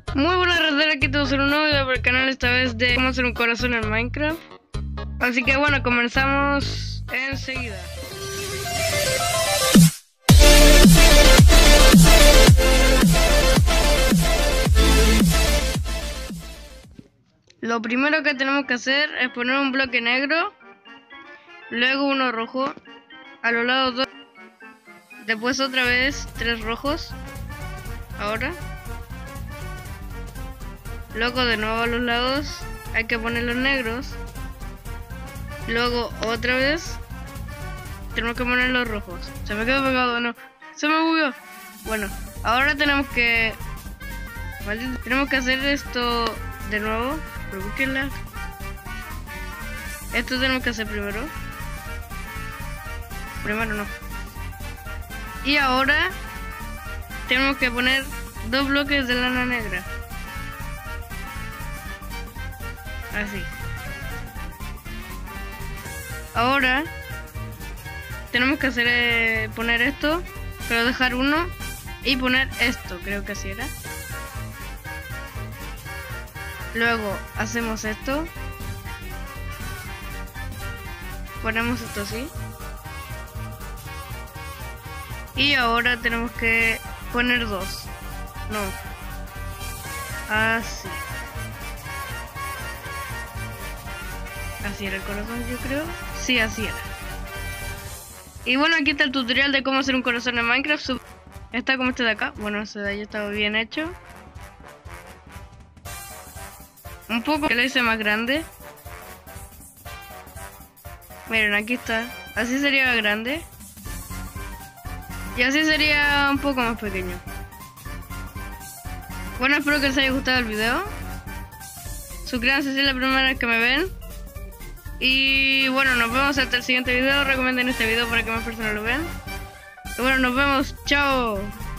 Muy buenas redes, aquí tenemos un nuevo video para el canal, esta vez de cómo hacer un corazón en Minecraft. Así que bueno, comenzamos enseguida. Lo primero que tenemos que hacer es poner un bloque negro, luego uno rojo, a los lados dos, después otra vez 3 rojos, ahora. Luego de nuevo a los lados hay que poner los negros. Luego otra vez tenemos que poner los rojos. Se me quedó pegado, no. Se me bugueó. Bueno, ahora tenemos que... tenemos que hacer esto de nuevo. Pero búsquenla. Esto tenemos que hacer primero. Primero no. Y ahora tenemos que poner 2 bloques de lana negra. Así. Ahora tenemos que hacer poner esto, pero dejar uno y poner esto, creo que así era. Luego hacemos esto, ponemos esto así. Y ahora tenemos que poner 2. No. Así. Así era el corazón, yo creo. Sí, así era. Y bueno, aquí está el tutorial de cómo hacer un corazón en Minecraft. Está como este de acá. Bueno, ese de ahí estaba bien hecho. Un poco que lo hice más grande. Miren, aquí está. Así sería grande. Y así sería un poco más pequeño. Bueno, espero que les haya gustado el video. Suscríbanse si es la primera vez que me ven. Y bueno, nos vemos hasta el siguiente video. Recomienden este video para que más personas lo vean. Y bueno, nos vemos. Chao.